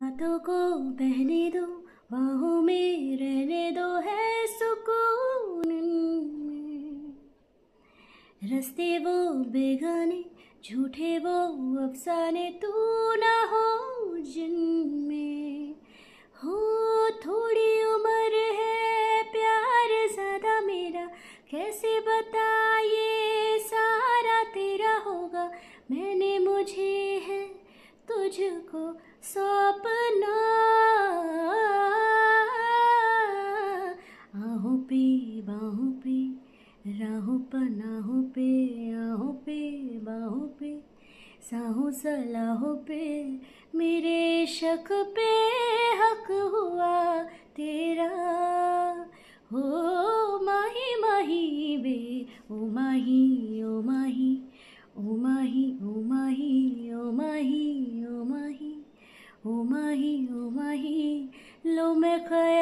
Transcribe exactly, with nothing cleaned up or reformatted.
हाथों को बहने दो, बाहों में रहने दो, है सुकून में। रस्ते वो बेगाने, झूठे वो अफसाने, तू ना हो जिनमें। हो थोड़ी उम्र है, प्यार ज़्यादा मेरा, कैसे बताइए सारा तेरा होगा। मैंने मुझे है तुझको सौंपना, आहों पे बाहों पे, राहों पनाहों पे, आहों पे बाहों पे, साहों सलाहों पे, मेरे शक पे हक हुआ तेरा। हो माही माही वे, ओ माही ओ माही, ओ माही ओ माही, ओ माही ओ माही, ओ माही ओ माही, लो मैं खया